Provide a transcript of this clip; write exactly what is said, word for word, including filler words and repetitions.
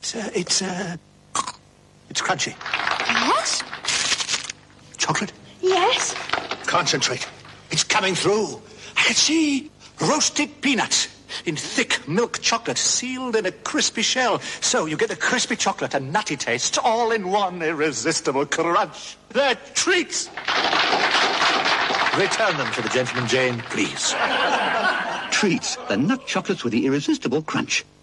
It's, uh, it's, uh... It's crunchy. Yes? Chocolate? Yes. Concentrate. It's coming through. I can see roasted peanuts in thick milk chocolate sealed in a crispy shell. So you get a crispy chocolate and nutty taste all in one irresistible crunch. They're treats. Return them to the gentleman, Jane, please. Treats, the nut chocolates with the irresistible crunch.